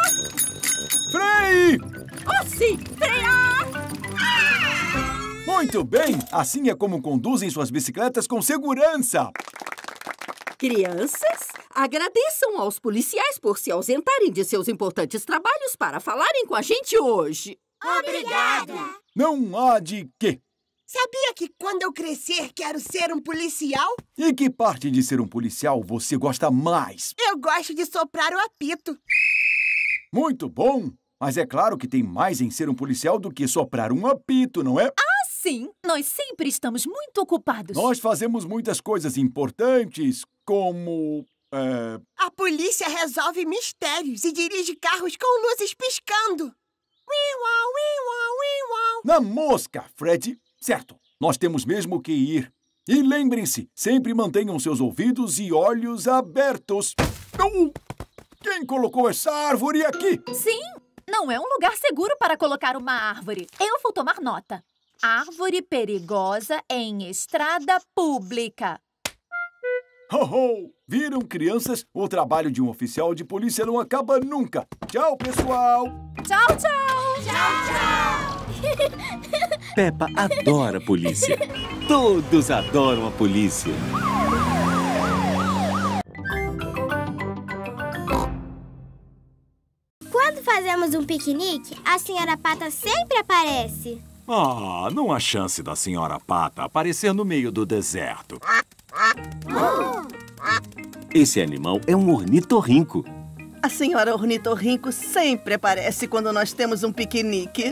Freie!
Oh, sim! Frear!
Muito bem! Assim é como conduzem suas bicicletas com segurança.
Crianças, agradeçam aos policiais por se ausentarem de seus importantes trabalhos para falarem com a gente hoje.
Obrigada!
Não há de quê.
Sabia que quando eu crescer quero ser um policial?
E que parte de ser um policial você gosta mais?
Eu gosto de soprar o apito.
Muito bom! Mas é claro que tem mais em ser um policial do que soprar um apito, não é?
Ah, sim! Nós sempre estamos muito ocupados.
Nós fazemos muitas coisas importantes, como... É...
A polícia resolve mistérios e dirige carros com luzes piscando. Uiuau, uiuau, uiuau.
Na mosca, Fred! Certo, nós temos mesmo que ir. E lembrem-se, sempre mantenham seus ouvidos e olhos abertos. Uh, quem colocou essa árvore aqui?
Sim, não é um lugar seguro para colocar uma árvore. Eu vou tomar nota. Árvore perigosa em estrada pública.
Ho, ho! Viram, crianças? O trabalho de um oficial de polícia não acaba nunca. Tchau, pessoal!
Tchau, tchau!
Tchau, tchau!
Peppa adora a polícia. Todos adoram a polícia.
Quando fazemos um piquenique, a senhora Pata sempre aparece.
Ah, não há chance da senhora Pata aparecer no meio do deserto.
Esse animal é um ornitorrinco.
A senhora ornitorrinco sempre aparece quando nós temos um piquenique.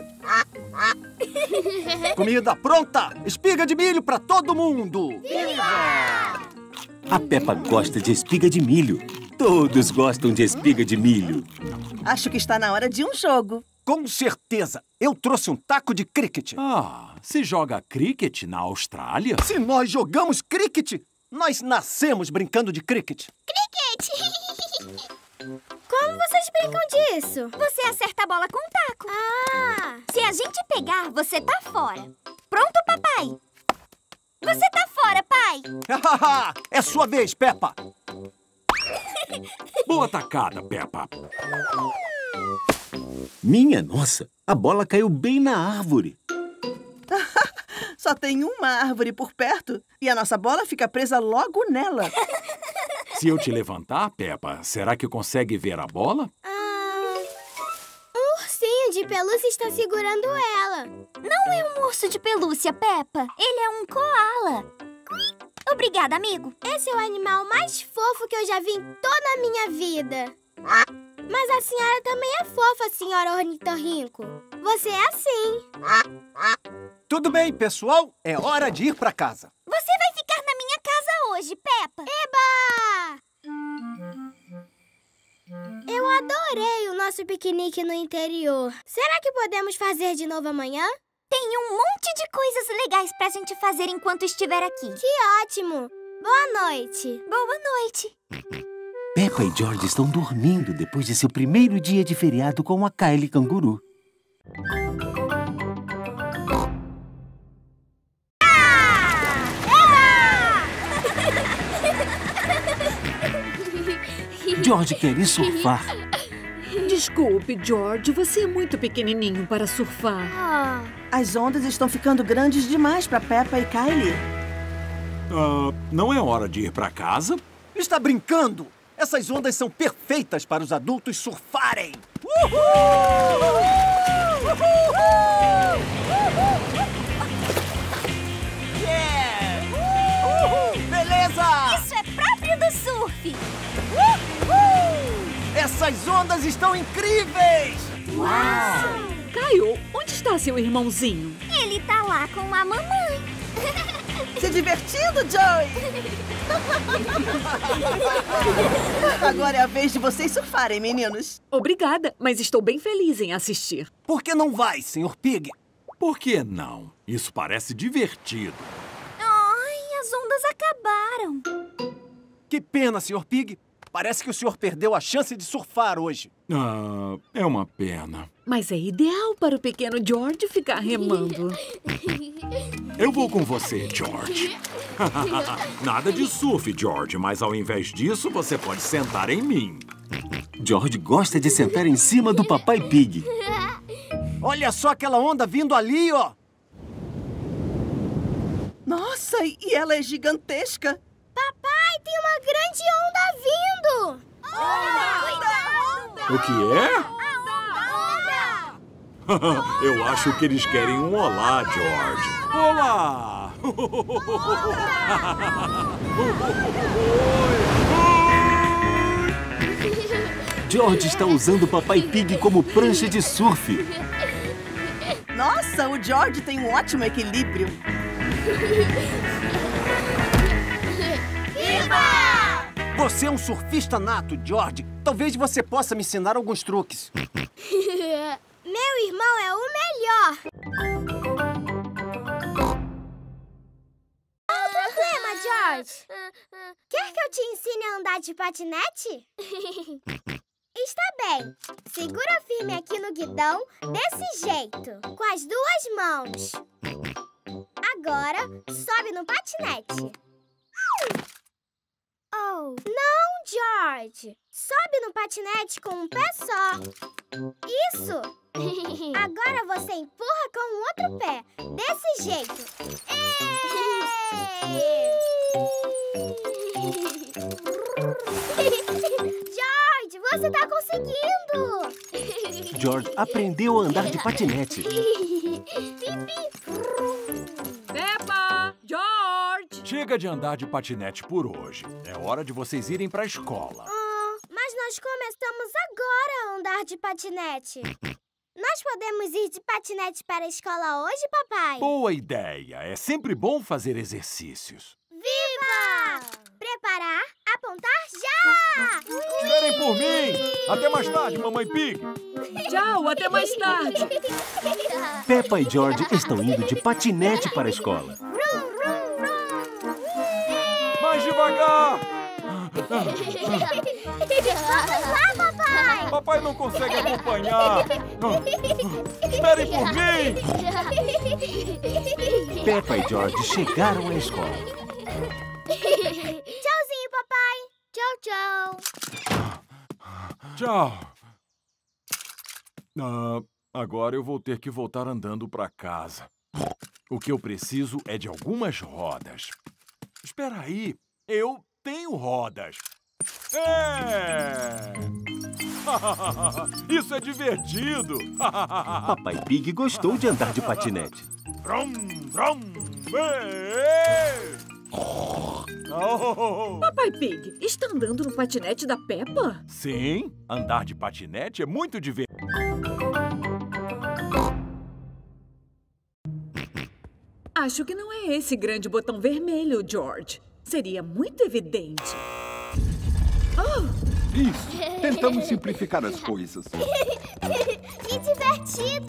Comida pronta! Espiga de milho para todo mundo!
Viva! A Peppa gosta de espiga de milho. Todos gostam de espiga de milho.
Acho que está na hora de um jogo.
Com certeza! Eu trouxe um taco de cricket.
Ah, se joga cricket na Austrália?
Se nós jogamos cricket, nós nascemos brincando de cricket.
Cricket! Como vocês brincam disso?
Você acerta a bola com um taco.
Ah!
Se a gente pegar, você tá fora. Pronto, papai? Você tá fora, pai.
É sua vez, Peppa.
Boa tacada, Peppa.
Minha nossa, a bola caiu bem na árvore.
Só tem uma árvore por perto e a nossa bola fica presa logo nela.
Se eu te levantar, Peppa, será que consegue ver a bola?
Ah, um ursinho de pelúcia está segurando ela.
Não é um urso de pelúcia, Peppa. Ele é um koala. Obrigada, amigo.
Esse é o animal mais fofo que eu já vi em toda a minha vida. Mas a senhora também é fofa, senhora ornitorrinco. Você é assim.
Tudo bem, pessoal. É hora de ir para casa.
Você vai ficar na minha casa hoje, Peppa.
Eba! Eu adorei o nosso piquenique no interior. Será que podemos fazer de novo amanhã?
Tem um monte de coisas legais pra gente fazer enquanto estiver aqui.
Que ótimo! Boa noite.
Boa noite.
Peppa e George estão dormindo depois de seu primeiro dia de feriado com a Kylie Canguru. George quer ir surfar.
Desculpe, George. Você é muito pequenininho para surfar.
Ah.
As ondas estão ficando grandes demais para Peppa e Kylie.
Uh, não é hora de ir para casa?
Está brincando? Essas ondas são perfeitas para os adultos surfarem. Uhul! Uhul! Yeah! Uhul! Beleza!
Isso é próprio do surf.
Uhul! Essas ondas estão incríveis!
Uau! Caio, onde está seu irmãozinho?
Ele tá lá com a mamãe.
Se divertindo, Joey? Agora é a vez de vocês surfarem, meninos.
Obrigada, mas estou bem feliz em assistir.
Por que não vai, senhor Pig?
Por que não? Isso parece divertido.
Ai, as ondas acabaram.
Que pena, senhor Pig. Parece que o senhor perdeu a chance de surfar hoje.
Ah, é uma pena.
Mas é ideal para o pequeno George ficar remando.
Eu vou com você, George. Nada de surf, George, mas ao invés disso, você pode sentar em mim.
George gosta de sentar em cima do Papai Pig. Olha só aquela onda vindo ali, ó!
Nossa, e ela é gigantesca.
Papai, tem uma grande onda vindo! Onda!
O que é? Eu acho que eles querem um olá, George. Olá!
George está usando o Papai Pig como prancha de surf.
Nossa, o George tem um ótimo equilíbrio.
Viva!
Você é um surfista nato, George. Talvez você possa me ensinar alguns truques.
Meu irmão é o melhor. Qual o problema, George? Quer que eu te ensine a andar de patinete? Está bem. Segura firme aqui no guidão, desse jeito, com as duas mãos. Agora, sobe no patinete. Oh, não, George. Sobe no patinete com um pé só. Isso. Agora você empurra com o outro pé, desse jeito. George, você tá conseguindo!
George aprendeu a andar de patinete.
Peppa! George!
Chega de andar de patinete por hoje. É hora de vocês irem pra escola.
Ah, mas nós começamos agora a andar de patinete. Nós podemos ir de patinete para a escola hoje, papai?
Boa ideia. É sempre bom fazer exercícios.
Viva! Preparar, apontar já!
Esperem por mim! Até mais tarde, Mamãe Pig!
Tchau, até mais tarde!
Peppa e George estão indo de patinete para a escola.
Mais devagar!
Vamos lá, papai!
Papai não consegue acompanhar! Esperem por mim!
Peppa e George chegaram à escola.
Tchauzinho, papai! Tchau, tchau!
Tchau! Ah, agora eu vou ter que voltar andando para casa. O que eu preciso é de algumas rodas. Espera aí, eu tenho rodas. É! Isso é divertido!
Papai Pig gostou de andar de patinete.
Brum, brum, ei! Oh.
Papai Pig, está andando no patinete da Peppa?
Sim, andar de patinete é muito divertido.
Acho que não é esse grande botão vermelho, George. Seria muito evidente.
Oh!
Isso, tentamos simplificar as coisas.
Que divertido!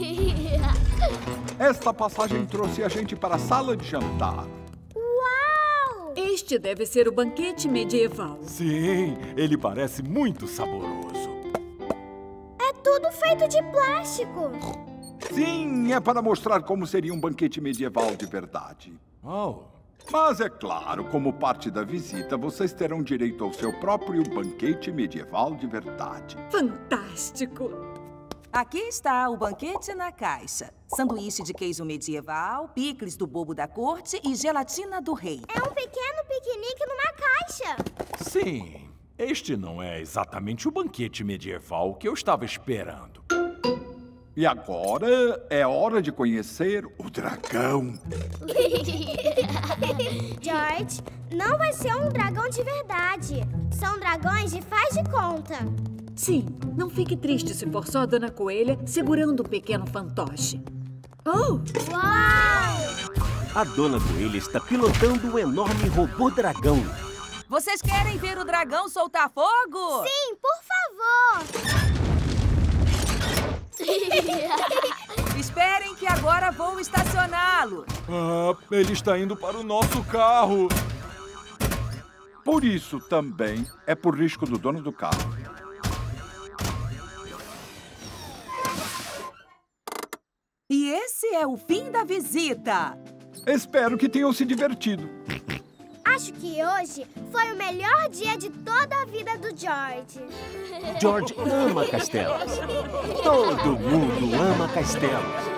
Esta passagem trouxe a gente para a sala de jantar.
Uau!
Este deve ser o banquete medieval.
Sim, ele parece muito saboroso.
É tudo feito de plástico.
Sim, é para mostrar como seria um banquete medieval de verdade.
Oh.
Mas é claro, como parte da visita, vocês terão direito ao seu próprio banquete medieval de verdade.
Fantástico!
Aqui está o banquete na caixa. Sanduíche de queijo medieval, picles do bobo da corte e gelatina do rei.
É um pequeno piquenique numa caixa.
Sim, este não é exatamente o banquete medieval que eu estava esperando.
E agora é hora de conhecer o dragão.
George, não vai ser um dragão de verdade. São dragões de faz de conta.
Sim, não fique triste se for só a Dona Coelha segurando um pequeno fantoche. Oh!
Uau!
A Dona Coelha está pilotando um enorme robô dragão.
Vocês querem ver o dragão soltar fogo?
Sim, por favor!
Esperem que agora vou estacioná-lo.
Ah, ele está indo para o nosso carro.
Por isso também é por risco do dono do carro.
esse é o fim da visita.
Espero que tenham se divertido.
Acho que hoje foi o melhor dia de toda a vida do George.
George ama castelos. Todo mundo ama castelos.